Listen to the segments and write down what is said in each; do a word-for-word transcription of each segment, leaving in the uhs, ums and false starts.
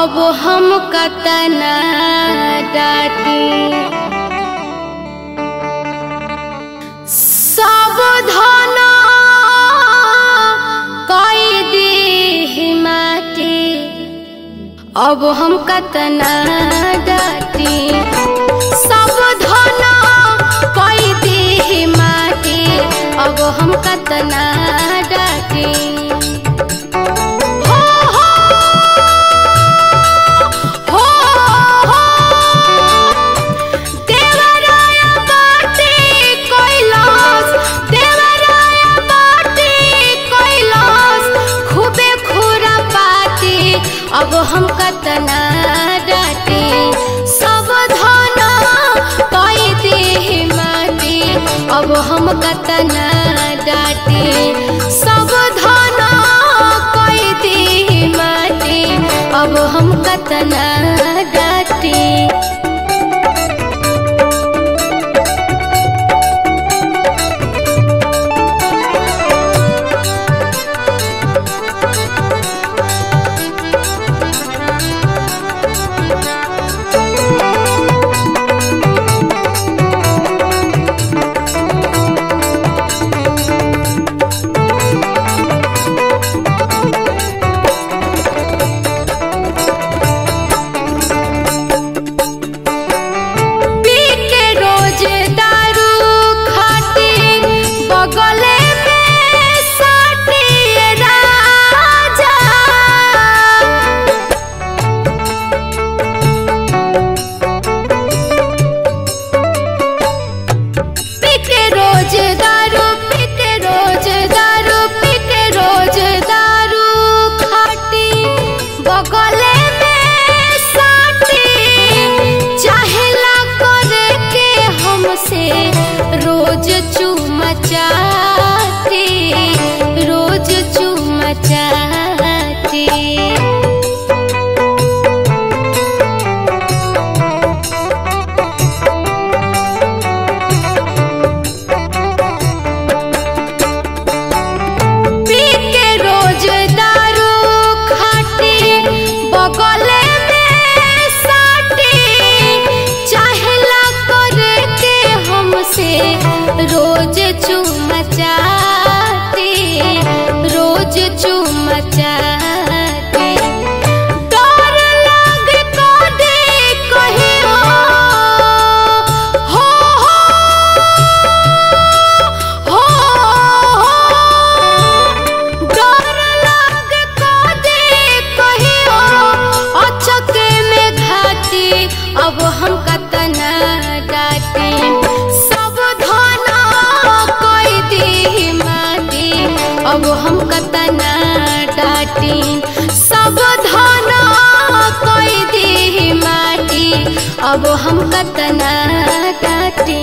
अब हम कतना डाटी सब धन कई दी माटी। अब हम कतना डाटी सब धन कई दी माटी। अब हम कतना डाटी अब हम कतना डाटी सब धन कई दी माटी। अब हम कतना डाटी सब धन कई दी माटी। अब हम कतना डाटी रोज चूमा चाहती रोज चूमा चाहती। पी के रोज दारू खाटी बगले में साटी। चाहेला करे के हमसे रोज चूमा चाहती रोज चूमा चाहती। डर लग को दे कहियो हो हो हो। डर लग को दे कहियो अचके में घाटी। अब हम कतना डाटी अब हम कतना डाटी सब धन कई दी माटी। अब हम कतना डाटी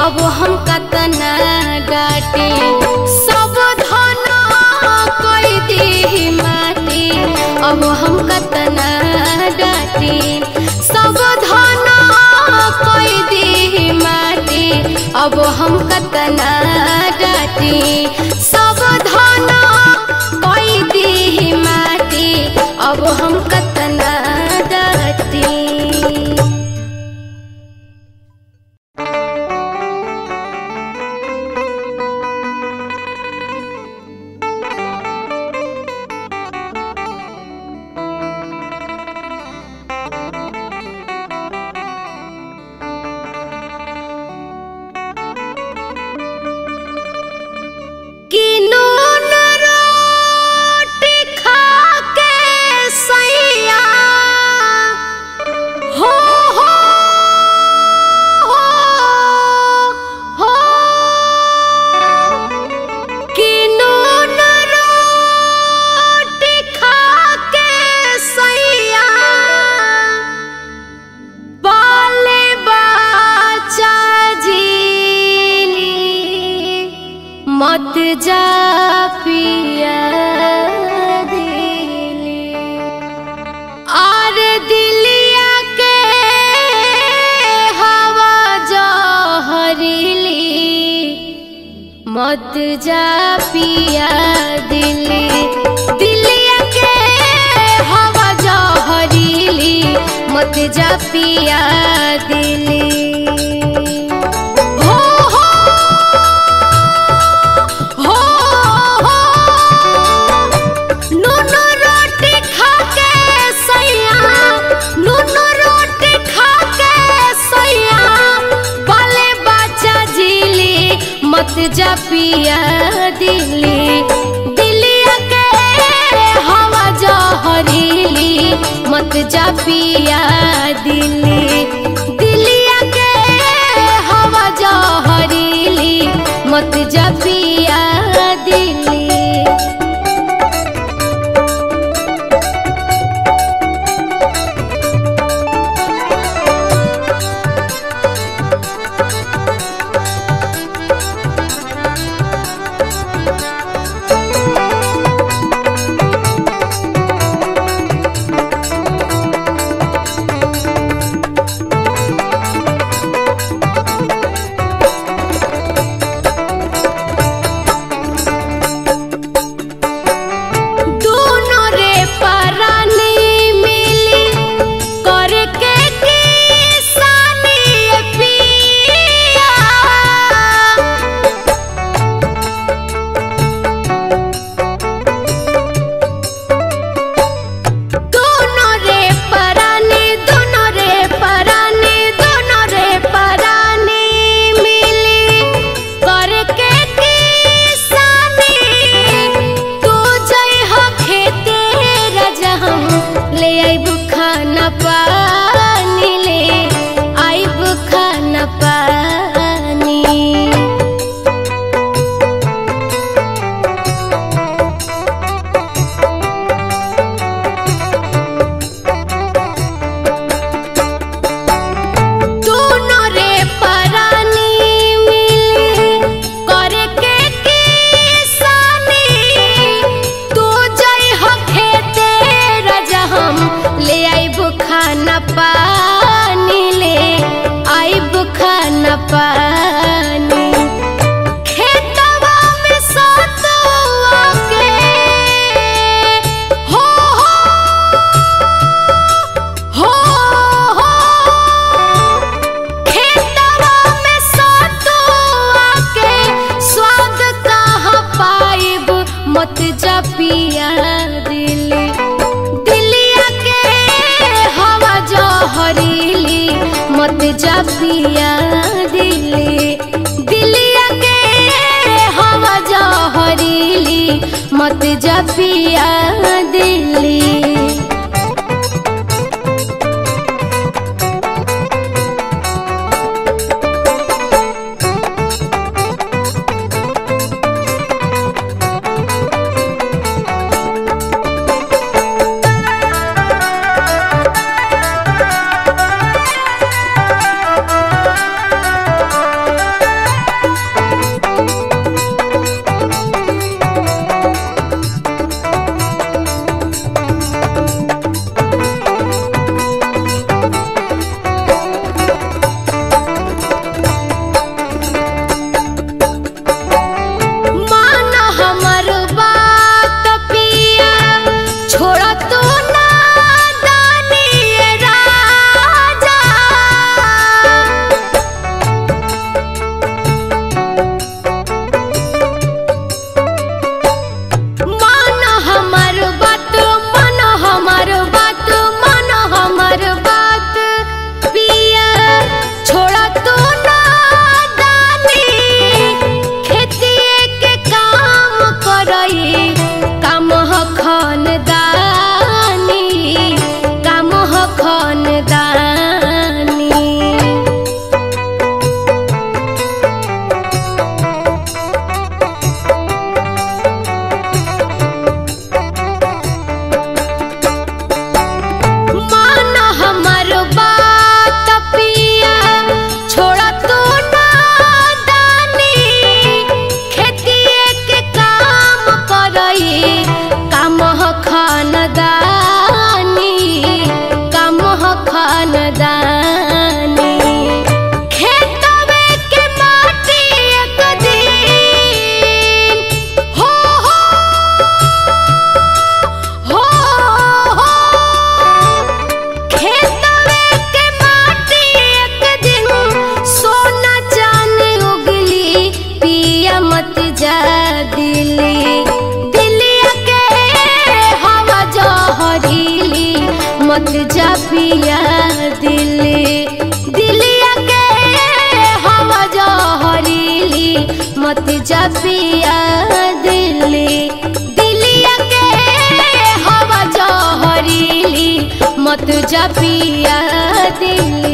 अब हम कतना डाटी सब धन कोई दी माटी अब हम कतना डाटी सब धन कोई दी माटी अब हम कतना डाटी सब धन कोई दी माटी अब हम कतना डाटी। मत जा पिया दिली आरे दिलिया के हवा जहरीली मत जा पिया दिली दिलिया के हवा जहरीली मत जा पिया दिली। मत जा पिया दिली दिलिया के हवा जहरीली मत जा पिया दिली दिलिया के हवा जहरीली मत जा पिया दिली। पानी खेतवा में सतुआ के हो हो हो खेतवा में सतुआ के स्वाद कहाँ पाइब मत जा पिया दिली दिलिया के हवा जहरीली मत जा पिया दिली दिलिया के हवा जहरीली मत जा पिया दिली। मत जा पिया दिल्ली। दिलिया के हवा जहरीली मत जा पिया दिल्ली। दिलिया के हवा जहरीली मत जा पिया दिल्ली।